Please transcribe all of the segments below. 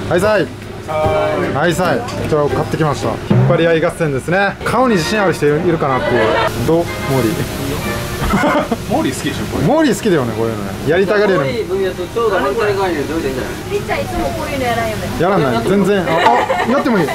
はいさいはいさい、こちらを買ってきました。引っ張り合い合戦ですね。顔に自信ある人いるかなっていう。モーリーモーリー好きでしょこれ。 モーリー好きだよね、こういうのね。やりたがるよね。 モーリー分野とちょうど反対側にどいてんじゃない。 りっちゃんいつもこういうのやらんよね。 やらない、全然。やってもいい。じゃ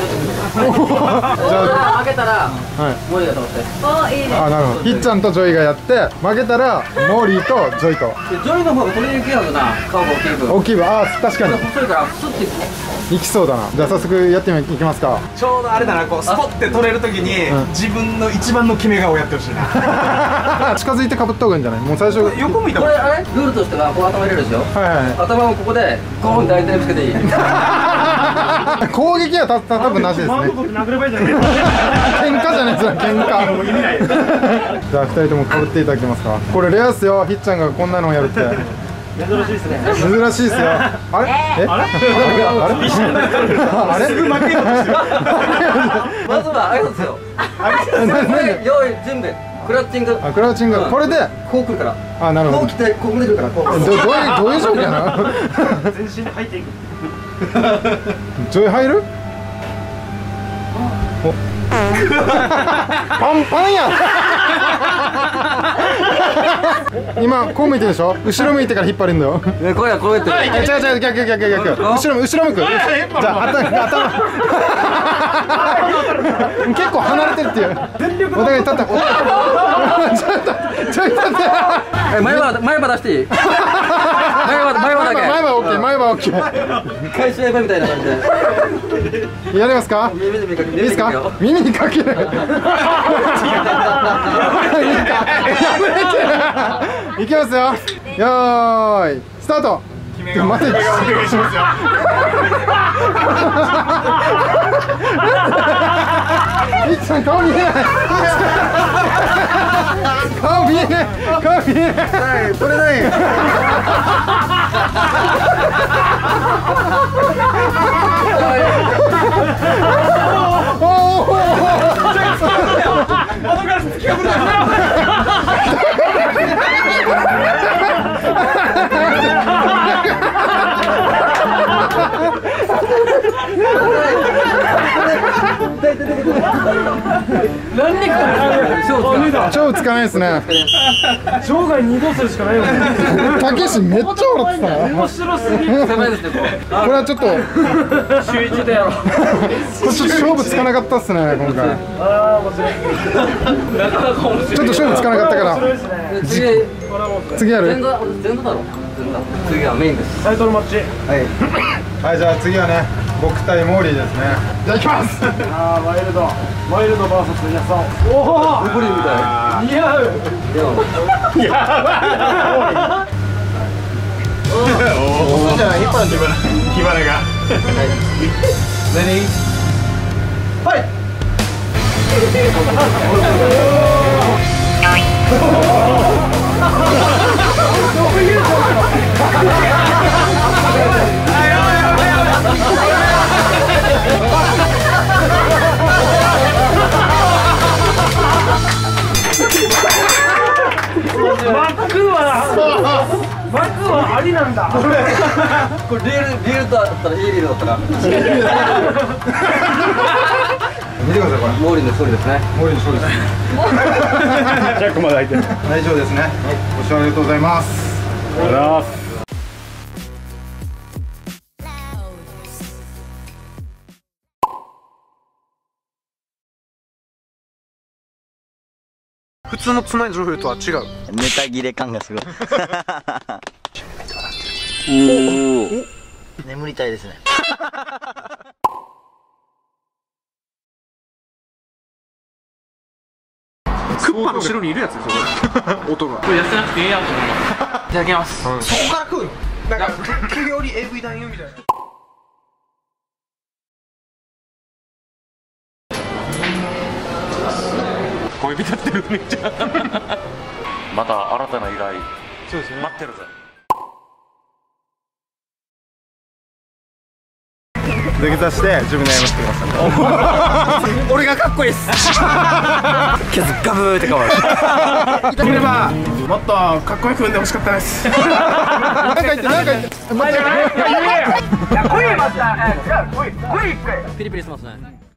あ負けたらはいモーリーが倒して。 おいいね。 なるほど。ひっちゃんとジョイがやって、負けたらモーリーとジョイとジョイの方が取りにくいはずな。顔が大きい分。 大きい分。確かに細いからスッていく。 いきそうだな。じゃあ早速やっていきますか。 ちょうどあれだな、こうスポッて取れるときに自分の一番の決め顔をやってほしいな。 近づいてかぶった方がいいんじゃない？もう最初。 横向いたこれあれルールとしてはこう頭入れるでしょ。 はいはい。 頭をここでゴーンって相手につけていい。 攻撃は多分なしですね。喧嘩じゃないですよ、喧嘩。じゃあ2人ともかぶっていただけますか。これレアっすよ、ひっちゃんがこんなのをやるって。 珍しいですね。 珍しいっすよ。あれ？あれ？すぐ負けようとしてる。 まずは挨拶よ。用意準備。クラッチング。 クラウチング。これでこう来るから。 なるほど。 こう来てここ出るからこう。 どういう状況やな。 全身で入っていく。 ジョイ入る？パンパンや。今こう向いてるでしょ。後ろ向いてから引っ張るんだよ。 ね、こうやって。 違う逆。後ろ向く。じゃあ頭。結構離れてるっていう。お互い立った。ちょい立って。 前歯出していい。前歯だけ。 前歯オッケー。 回収エヴァみたいな感じで。 やりますか？いいですか？耳にかける。いきますよ。よーいスタート。待て。いっちゃん顔見えない。顔見えない。取れない。超つかないですね。 生涯2度するしかないよね。 たけしめっちゃ笑ってたな。 面白すぎる。 狭いですね、ここれはちょっと週1でやろう。 これちょっと勝負つかなかったっすね、今回。 ああ、面白い。 ちょっと勝負つかなかったから。 れ。 次やる？ 前座だろ。次はメインです。 タイトルマッチ。 はい、じゃあ次はね、僕対モーリーですね。じゃあ行きます。 ああ、ワイルド VS ヤサオ。おお。 ブリみたい。 似合う。 じゃあ火花が。何？はい。 マックはありなんだ。 これリールだったらいいリールだったら。 見てください、これ。 モーリーの勝利ですね。 モーリーの勝利ですね。 ジャックまで開いてる。 大丈夫ですね。ご視聴ありがとうございます。 ありがとうございます。 普通のツナ醤油とは違う。 ネタ切れ感がすごい。眠りたいですね。 クッパの後ろにいるやつですよ、これ。音が。これ痩せなくていいやと思います。いただきます。そこから食うの？なんか食より AV 男優みたいな。恋人ってるねじゃん。また新たな依頼。そうですね。待ってるぜ。 土下座して自分で謝ってきました。 俺がかっこいいっす。ケツガブーってかわる。できればもっとかっこよく産んでほしかったです。 なんか言って、なんか言って。 いや、声また、違う、声一回。ピリピリしますね。